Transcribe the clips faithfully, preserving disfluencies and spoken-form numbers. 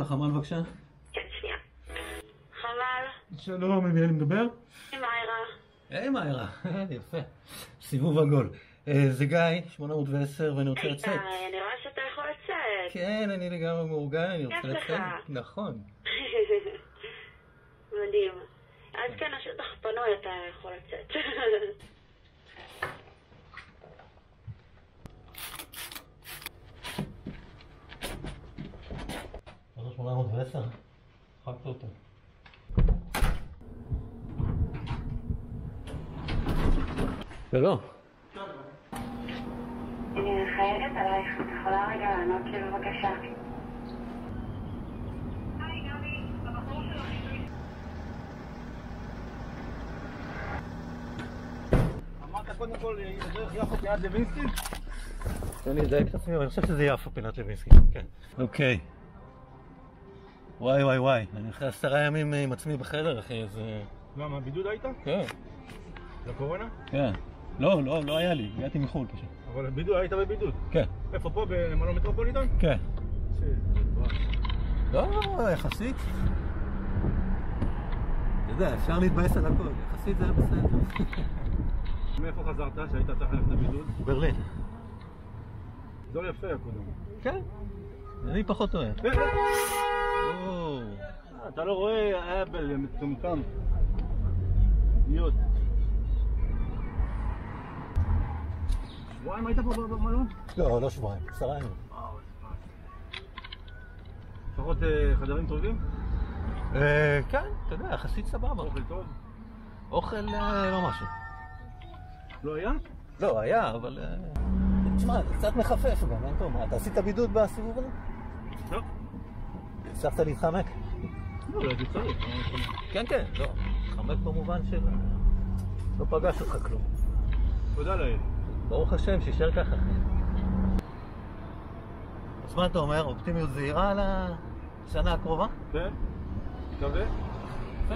לחמ"ל בבקשה. כן, שנייה. חמ"ל. שלום, עם מי אני מדבר? עם מיירה. היי מיירה, יפה. סיבוב עגול. זה גיא, שמונה מאות ועשר, ואני רוצה לצאת. אני רואה שאתה יכול לצאת. כן, אני לגמרי מאורגן, אני רוצה לצאת. נכון. מדהים. אז כן, השטח פנוי, אתה יכול לצאת. שמונה מאות ועשר? חקת אותו. שלום. אני חייבת עלייך, את יכולה רגע לענות לי בבקשה? היי גבי, הבחור שלו חידוי. אמרת קודם כל דרך יפו פינת לוינסקי? אני אדייק את עצמי, אבל אני חושב שזה יפו פינת לוינסקי. כן. אוקיי. וואי וואי וואי, אני אחרי עשרה ימים עם עצמי בחדר, אחי, אז... למה, בידוד היית? כן. לקורונה? כן. לא, לא, לא היה לי, הגעתי מחו"ל פשוט. אבל בידוד, היית בבידוד? כן. איפה, פה במלון מטרופוליטן? כן. לא, יחסית. אתה יודע, אפשר להתבאס על הכל, יחסית זה היה בסדר. מאיפה חזרת שהיית צריך ללכת לבידוד? ברלין. אזור יפה הקודם. כן. אני פחות אוהב. כן. אתה לא רואה אבל מצומצם. אידיוט. שבועיים היית פה במלון? לא, לא שבועיים, עשרה ימים. לפחות חדרים טובים? כן, אתה יודע, יחסית סבבה. אוכל טוב? אוכל לא משהו. לא היה? לא, היה, אבל... תשמע, זה קצת מחפף גם, אין טוב. מה, אתה עשית בידוד בסיבוב הזה? לא. הצלחת להתחמק? לא, לא, זה צריך. כן, כן, לא. להתחמק במובן של... לא פגש אותך כלום. תודה לאל. ברוך השם, שישאר ככה. אז מה אתה אומר? אופטימיות זהירה על השנה הקרובה? כן. מקווה? כן.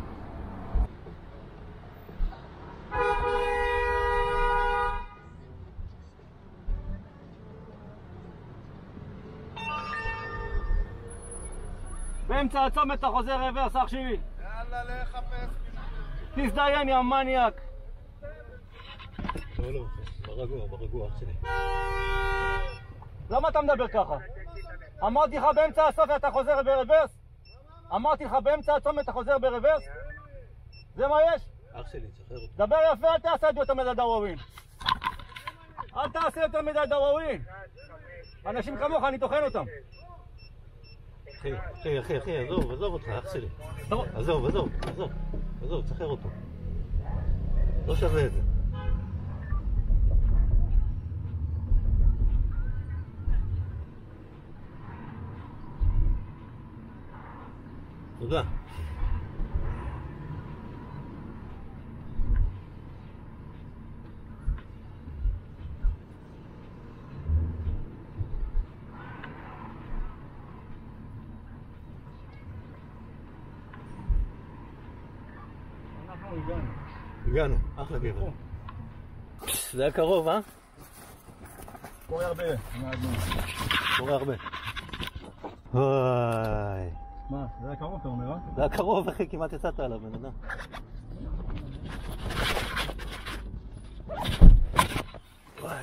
באמצע הצומת אתה חוזר רוורס, אח שלי. יאללה, לחפש. תזדיין, יא מניאק. לא, לא, ברגוע, ברגוע, אח שלי. למה אתה מדבר ככה? אמרתי לך באמצע הסוף אתה חוזר ברוורס? אמרתי לך באמצע הצומת אתה חוזר ברוורס? זה מה יש? אח שלי, תשחרר אותו. דבר יפה, אל תעשה את יותר מדי דוואווין. אל תעשה יותר מדי דוואווין. אנשים כמוך, אני טוחן אותם. אחי, אחי, אחי, אחי, עזוב, עזוב אותך, אח שלי. עזוב, עזוב, עזוב, עזוב, תשחרר אותו. לא שווה את זה. תודה. הגענו, אחלה גבר. זה היה קרוב, אה? קורה הרבה. קורה הרבה. וואי. מה? זה היה קרוב, אתה אומר, אה? זה היה קרוב, אחי, כמעט יצאת עליו, בן אדם. וואי.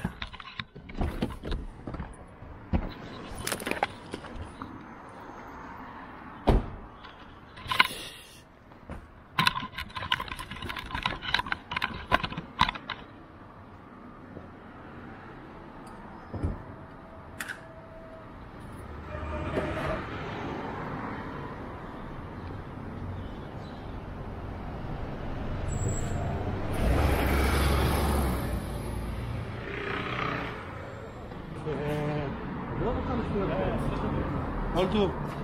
כל טוב.